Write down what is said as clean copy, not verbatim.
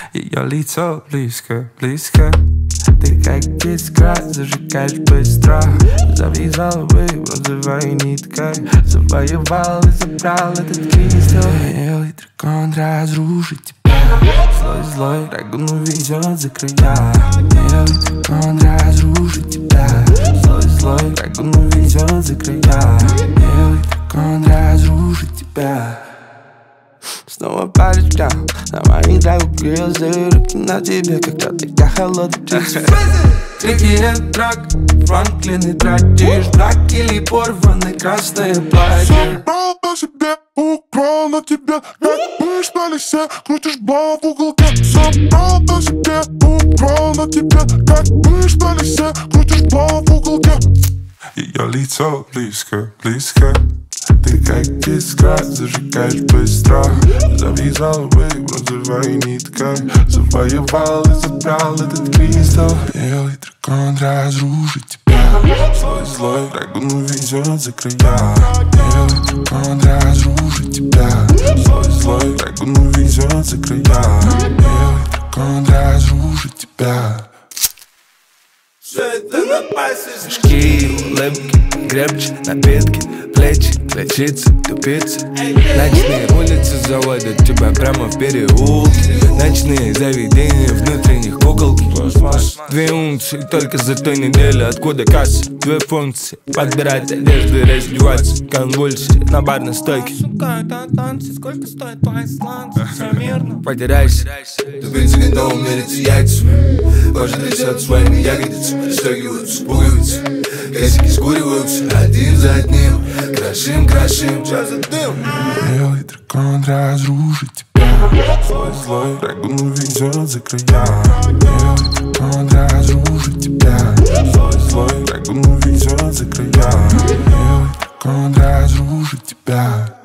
Ее лицо близко, близко. Ты как искра, зажигаешь быстро. Завязал бы бронзовой ниткой. Завоевал и забрал этот кристалл. Белый дракон разрушит тебя. Злой дракон увезет за края. Белый дракон разрушит тебя. Злой дракон увезет за края. Белый дракон разрушит тебя. Снова паришь прям на моих драгах грезы. Руки на тебе, когда такая холодная птица. Крики нет драк, Франклин и тратишь. Брак или порванное красное платье. Собрал на себе, украл на тебе. Как мышь на лесе, крутишь бал в уголке. Собрал на себе, украл на тебе. Как мышь на лесе, крутишь бал в уголке. Ее лицо близко, близко. Ты как искра, зажигаешь быстро. Завязал бы бронзовой ниткой. Завоевал и забрал этот кристалл. Белый дракон разрушит тебя. Злой дракон увезет за края. Белый дракон разрушит тебя. Злой дракон увезет за края. Белый дракон разрушит тебя. Мешки, улыбки, крепче, напитки, плечи, ключицы, тупицы. Ночные улицы заводят тебя прямо в переулке. Ночные заведения внутренних куколки. 2 унции только за той недели. Откуда касса? 2 функции. Подбирать одежду и раздеваться. Конвульсии на барной стойке. Сука, это танцы. Сколько стоит твои сланцы? Все мирно. Потеряйся. Тупицы готовы мериться яйцами. Кожа трясет своими ягодицами. Стягиваются пуговицы. Косики скуриваются один за одним. Крошим, крошим, чё за дым? Белый дракон разрушит тебя. Злой дракон увезет за края. Белый дракон разрушит тебя. Злой дракон увезет за края. Белый дракон разрушит тебя.